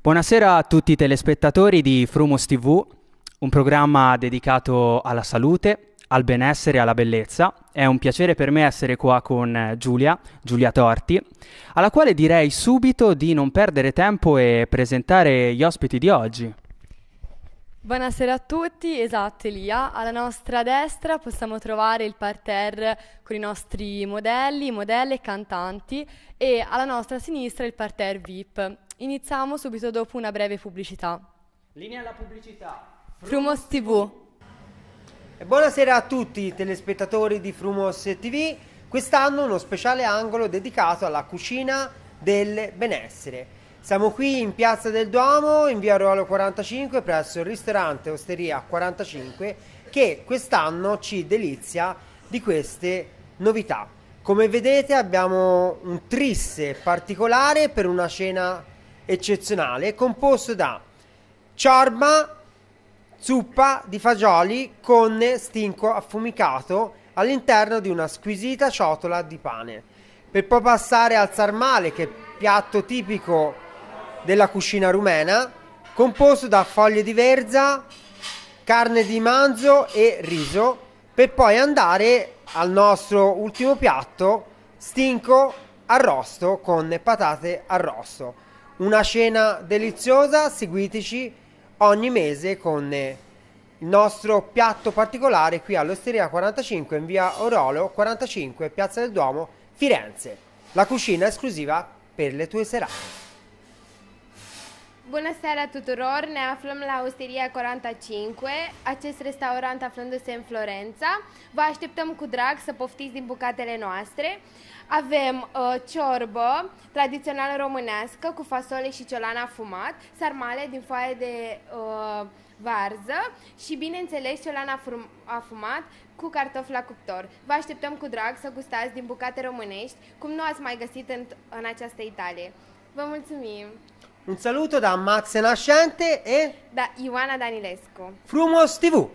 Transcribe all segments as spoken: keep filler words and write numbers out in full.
Buonasera a tutti i telespettatori di Frumos T V, un programma dedicato alla salute, al benessere e alla bellezza. È un piacere per me essere qua con Giulia, Giulia Torti, alla quale direi subito di non perdere tempo e presentare gli ospiti di oggi. Buonasera a tutti, esatto Elia, alla nostra destra possiamo trovare il parterre con i nostri modelli, modelle e cantanti e alla nostra sinistra il parterre V I P. Iniziamo subito dopo una breve pubblicità. Linea alla pubblicità. Frumos T V. E buonasera a tutti i telespettatori di Frumos T V. Quest'anno uno speciale angolo dedicato alla cucina del benessere. Siamo qui in Piazza del Duomo, in via Ruolo quarantacinque, presso il ristorante Osteria quarantacinque, che quest'anno ci delizia di queste novità. Come vedete abbiamo un trisse particolare per una cena eccezionale, composto da ciorba, zuppa di fagioli con stinco affumicato all'interno di una squisita ciotola di pane, per poi passare al sarmale, che è piatto tipico della cucina rumena, composto da foglie di verza, carne di manzo e riso, per poi andare al nostro ultimo piatto, stinco arrosto con patate arrosto. Una cena deliziosa, seguiteci ogni mese con il nostro piatto particolare qui all'Osteria quarantacinque in via Orolo quarantacinque, Piazza del Duomo, Firenze. La cucina esclusiva per le tue serate. Bună seara tuturor! Ne aflăm la Osteria quarantacinque, acest restaurant aflându-se în Florența. Vă așteptăm cu drag să poftiți din bucatele noastre. Avem uh, ciorbă tradițională românească cu fasole și ciolan afumat, sarmale din foaie de uh, varză și, bineînțeles, ciolan afumat cu cartofi la cuptor. Vă așteptăm cu drag să gustați din bucate românești, cum nu ați mai găsit în, în această Italie. Vă mulțumim! Un saluto da Max Nascente e da Ioana Danilescu. Frumos T V.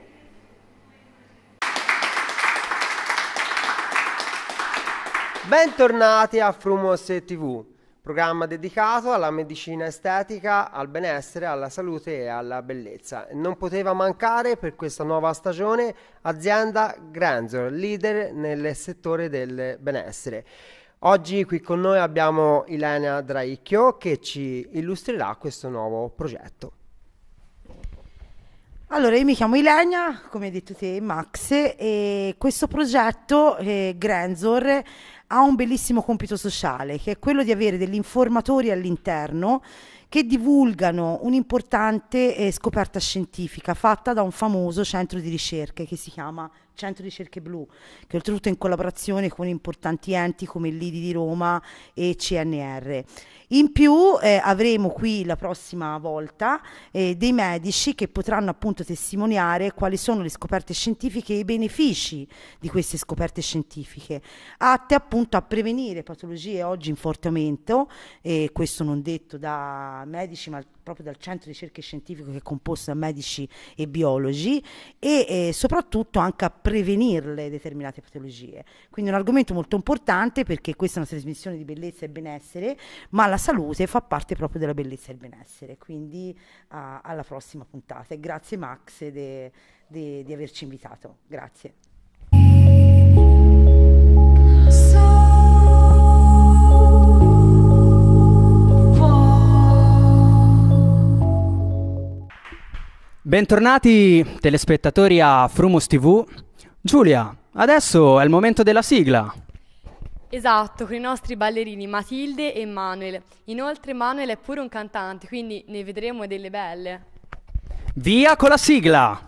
Bentornati a Frumos T V, programma dedicato alla medicina estetica, al benessere, alla salute e alla bellezza. Non poteva mancare per questa nuova stagione azienda Grenzor, leader nel settore del benessere. Oggi qui con noi abbiamo Ilenia Draicchio che ci illustrerà questo nuovo progetto. Allora, io mi chiamo Ilenia, come hai detto te Max, e questo progetto eh, Grenzor ha un bellissimo compito sociale, che è quello di avere degli informatori all'interno che divulgano un'importante eh, scoperta scientifica fatta da un famoso centro di ricerche che si chiama Centro di Ricerche Blu, che oltretutto è in collaborazione con importanti enti come l'I D I di Roma e C N R. In più eh, avremo qui la prossima volta eh, dei medici che potranno appunto testimoniare quali sono le scoperte scientifiche e i benefici di queste scoperte scientifiche, atte appunto a prevenire patologie oggi in forte aumento, e questo non detto da medici ma proprio dal centro di ricerche scientifiche, che è composto da medici e biologi, e eh, soprattutto anche a prevenirle determinate patologie. Quindi è un argomento molto importante, perché questa è una trasmissione di bellezza e benessere, ma la salute fa parte proprio della bellezza e del benessere. Quindi uh, alla prossima puntata, e grazie Max de, de, di averci invitato. Grazie. Bentornati telespettatori a Frumos T V. Giulia, adesso è il momento della sigla. Esatto, con i nostri ballerini Matilde e Manuel. Inoltre Manuel è pure un cantante, quindi ne vedremo delle belle. Via con la sigla!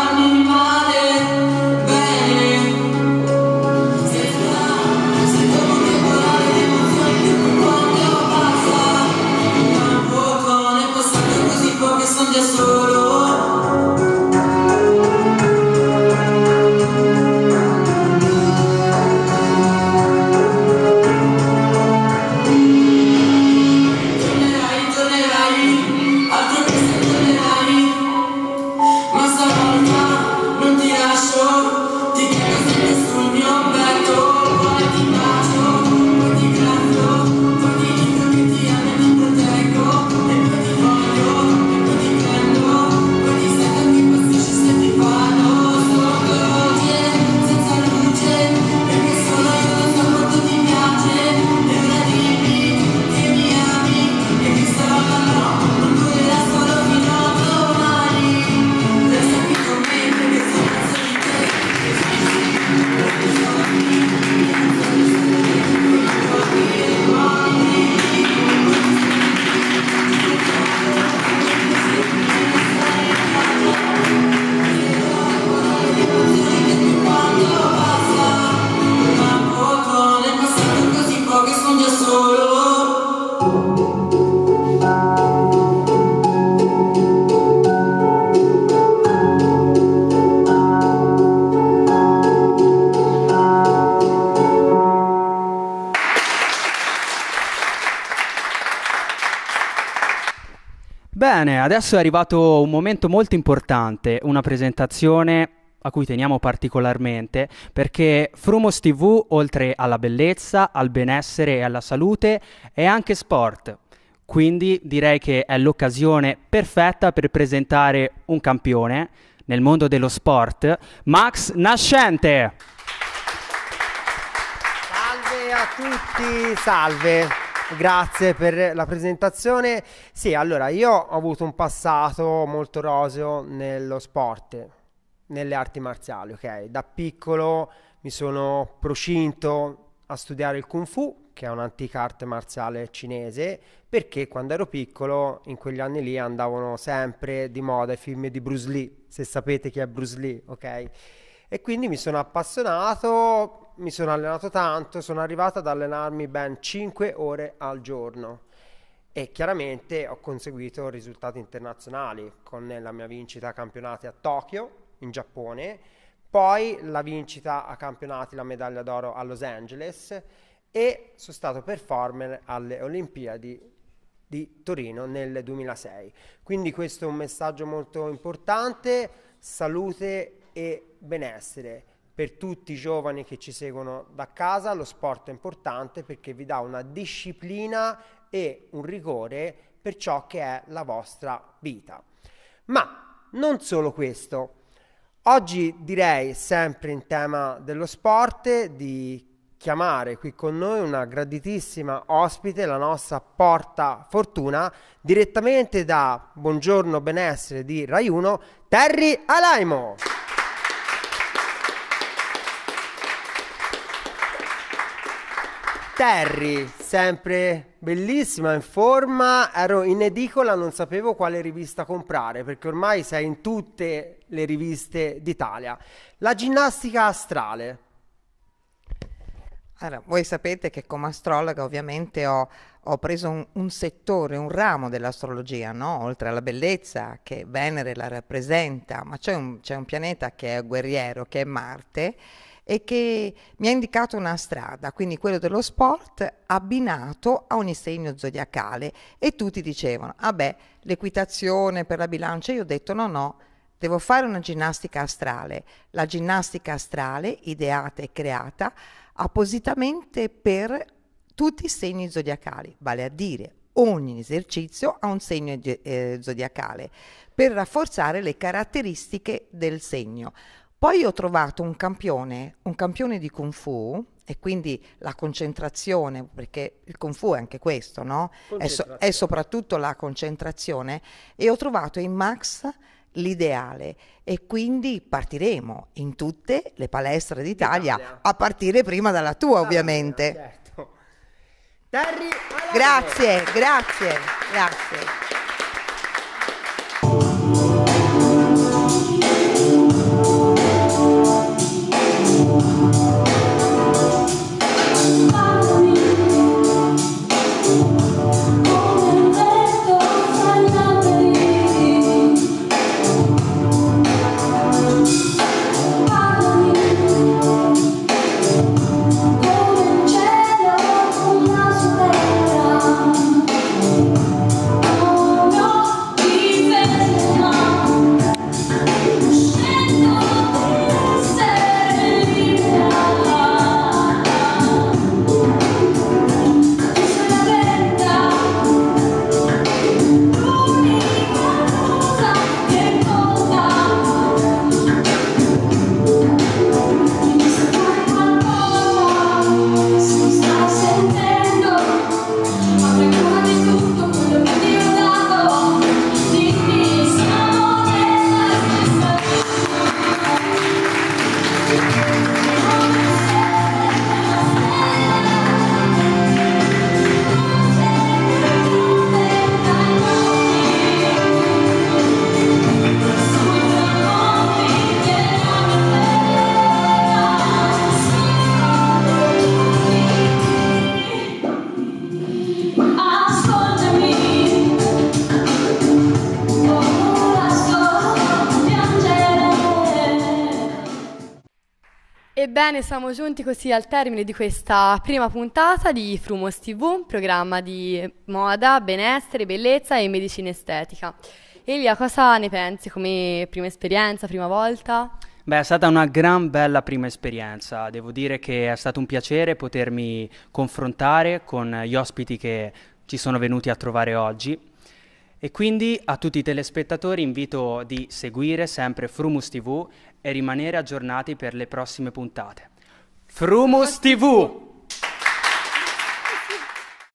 Come Bene, adesso è arrivato un momento molto importante, una presentazione a cui teniamo particolarmente, perché Frumos tivù, oltre alla bellezza, al benessere e alla salute, è anche sport. Quindi direi che è l'occasione perfetta per presentare un campione nel mondo dello sport, Max Nascente. Salve a tutti, salve. Grazie per la presentazione. Sì, allora io ho avuto un passato molto roseo nello sport, nelle arti marziali, ok? Da piccolo mi sono procinto a studiare il Kung Fu, che è un'antica arte marziale cinese, perché quando ero piccolo, in quegli anni lì, andavano sempre di moda i film di Bruce Lee, se sapete chi è Bruce Lee, ok? E quindi mi sono appassionato, mi sono allenato tanto, sono arrivato ad allenarmi ben cinque ore al giorno e chiaramente ho conseguito risultati internazionali con la mia vincita a campionati a Tokyo, in Giappone, poi la vincita a campionati, la medaglia d'oro a Los Angeles e sono stato performer alle Olimpiadi di Torino nel duemilasei. Quindi questo è un messaggio molto importante: salute e benessere per tutti i giovani che ci seguono da casa. Lo sport è importante perché vi dà una disciplina e un rigore per ciò che è la vostra vita. Ma non solo questo. Oggi direi, sempre in tema dello sport, di chiamare qui con noi una graditissima ospite, la nostra Porta Fortuna, direttamente da Buongiorno Benessere di Rai uno, Terry Alaimo. Terry, sempre bellissima, in forma. Ero in edicola, non sapevo quale rivista comprare perché ormai sei in tutte le riviste d'Italia. La ginnastica astrale. Allora, voi sapete che come astrologa ovviamente ho, ho preso un, un settore, un ramo dell'astrologia, no? Oltre alla bellezza che Venere la rappresenta, ma c'è un, c'è un pianeta che è guerriero, che è Marte, e che mi ha indicato una strada, quindi quello dello sport abbinato a ogni segno zodiacale, e tutti dicevano, ah beh, l'equitazione per la bilancia. Io ho detto no, no, devo fare una ginnastica astrale, la ginnastica astrale ideata e creata appositamente per tutti i segni zodiacali, vale a dire ogni esercizio ha un segno eh, zodiacale per rafforzare le caratteristiche del segno. Poi ho trovato un campione, un campione di Kung Fu, e quindi la concentrazione, perché il Kung Fu è anche questo, no? È, so, è soprattutto la concentrazione, e ho trovato in Max l'ideale, e quindi partiremo in tutte le palestre d'Italia, d'Italia. A partire prima dalla tua, ah, ovviamente. Certo. Terry, grazie, grazie, grazie. Oh Bene, siamo giunti così al termine di questa prima puntata di Frumos T V, programma di moda, benessere, bellezza e medicina estetica. Elia, cosa ne pensi come prima esperienza, prima volta? Beh, è stata una gran bella prima esperienza, devo dire che è stato un piacere potermi confrontare con gli ospiti che ci sono venuti a trovare oggi e quindi a tutti i telespettatori invito di seguire sempre Frumos T V e rimanere aggiornati per le prossime puntate. Frumos T V!